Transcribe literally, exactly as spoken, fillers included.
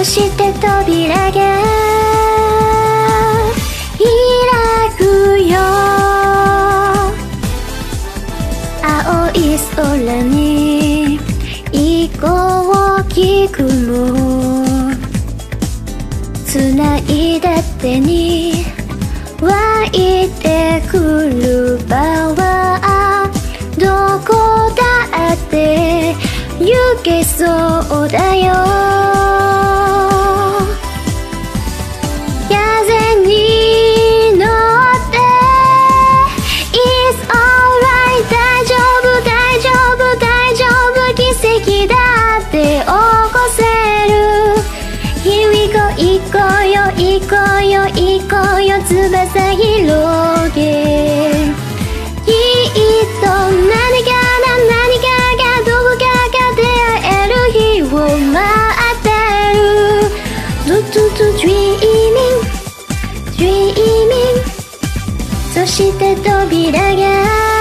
そして扉が開くよ。青い空に移行機雲、繋いだ手に湧いてくる場はどこだって行けそうだよ。風に乗って It's alright 大丈夫大丈夫大丈夫、奇跡だって起こせる。 Here we go 行こうよ行こうよ行こうよ、翼広げきっと何かな何かがどこかが出会える日を待ってる。 Do do do dreaming dreaming、 そして扉が